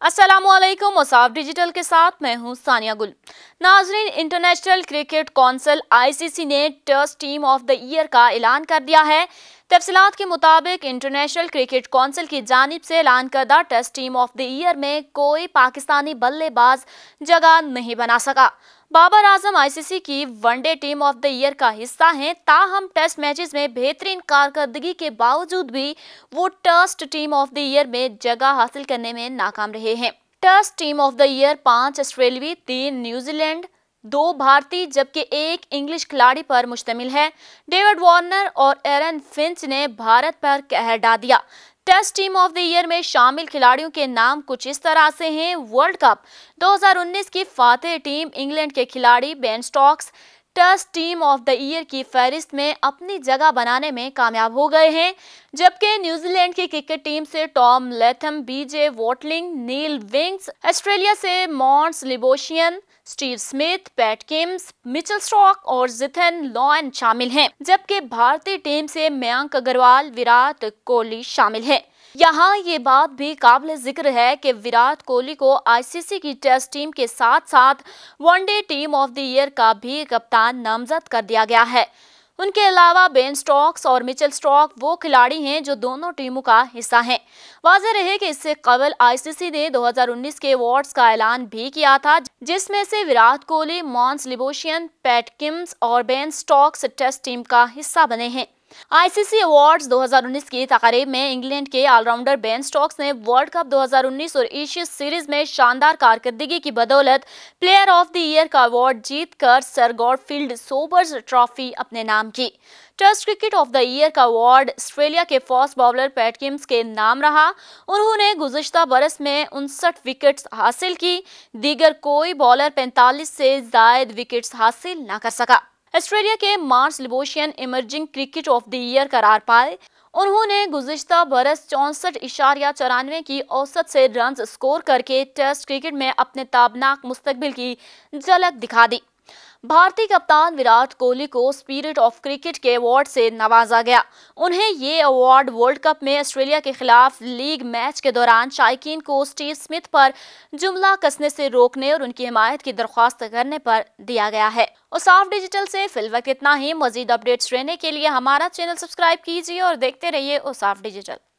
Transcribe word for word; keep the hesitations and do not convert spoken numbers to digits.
अस्सलामुअलैकुम। औसाफ डिजिटल के साथ मैं हूं सानिया गुल। नाजरीन, International Cricket Council I C C ने test team of the year का ऐलान कर दिया है। तफसीलात के मुताबिक इंटरनेशनल क्रिकेट काउंसिल की जानिब से ऐलान करदा test team of the year में कोई पाकिस्तानी बल्लेबाज जगह नहीं बना सका। बाबर आजम आई सी सी की one day team of the year का हिस्सा हैं, ताहम टेस्ट मैचेस में बेहतरीन कारकर्दगी के बावजूद भी वो test team of the year में जगह हासिल करने में नाकाम रहे हैं। Test team of the year पांच ऑस्ट्रेलियावी, तीन न्यूजीलैंड, दो भारतीय जबकि एक इंग्लिश खिलाड़ी पर मुश्तमिल है। डेविड वार्नर और एरन फिंच ने भारत पर कहर ढा दिया। Test team of the year में शामिल खिलाड़ियों के नाम कुछ इस तरह से हैं। वर्ल्ड कप दो हज़ार उन्नीस की फातेह टीम इंग्लैंड के खिलाड़ी Ben Stokes test team of the year की फहरिस्त में अपनी जगह बनाने में कामयाब हो गए हैं, जबकि न्यूजीलैंड की क्रिकेट टीम से Tom Latham, BJ Watling, Neil विंग्स, ऑस्ट्रेलिया से Marnus Labuschagne, Steve Smith, Pat Cummins, Mitchell Starc और जिथन लॉयन शामिल हैं, जबकि भारतीय टीम से मयंक अग्रवाल, विराट कोहली शामिल हैं। यहाँ ये बात भी काबिल जिक्र है कि विराट कोहली को आई सी सी की टेस्ट टीम के साथ साथ one day team of the year का भी कप्तान नामजद कर दिया गया है। उनके अलावा बेन स्टोक्स और मिचेल स्टॉक वो खिलाड़ी हैं जो दोनों टीमों का हिस्सा हैं। वाज़ेह रहे कि इससे कबल आई सी सी ने दो हज़ार उन्नीस के अवार्ड्स का ऐलान भी किया था, जिसमें से Virat Kohli, Marnus Labuschagne, Pat Cummins और बेन स्टोक्स टेस्ट टीम का हिस्सा बने हैं। आई सी सी अवार्ड्स दो हज़ार उन्नीस की तकरीब में इंग्लैंड के ऑलराउंडर बेन स्टोक्स ने वर्ल्ड कप दो हज़ार उन्नीस और एशिया सीरीज में शानदार कारकर्दगी की बदौलत प्लेयर ऑफ द ईयर का अवार्ड जीतकर सर गॉडफील्ड सोबर्स ट्रॉफी अपने नाम की। Test cricket of the year का अवार्ड ऑस्ट्रेलिया के फास्ट बॉलर पैट किम्स के नाम रहा। उन्होंने गुज़िश्ता बरस में उनसठ विकेट्स हासिल की। दीगर कोई बॉलर पैंतालीस से जायद विकेट्स हासिल न कर सका। ऑस्ट्रेलिया के Marnus Labuschagne emerging cricket of the year करार पाए। उन्होंने गुज़िश्ता बरस चौंसठ इशारिया चौरानवे की औसत से रन स्कोर करके टेस्ट क्रिकेट में अपने ताबनाक मुस्तकबिल की झलक दिखा दी। भारतीय कप्तान विराट कोहली को स्पिरिट ऑफ क्रिकेट के अवार्ड से नवाजा गया। उन्हें ये अवार्ड वर्ल्ड कप में ऑस्ट्रेलिया के खिलाफ लीग मैच के दौरान शायकीन को स्टीव स्मिथ पर जुमला कसने से रोकने और उनकी हिमायत की दरख्वास्त करने पर दिया गया है। औसाफ डिजिटल से फिलवक्त इतना ही। मजीद अपडेट्स रहने के लिए हमारा चैनल सब्सक्राइब कीजिए और देखते रहिए औसाफ डिजिटल।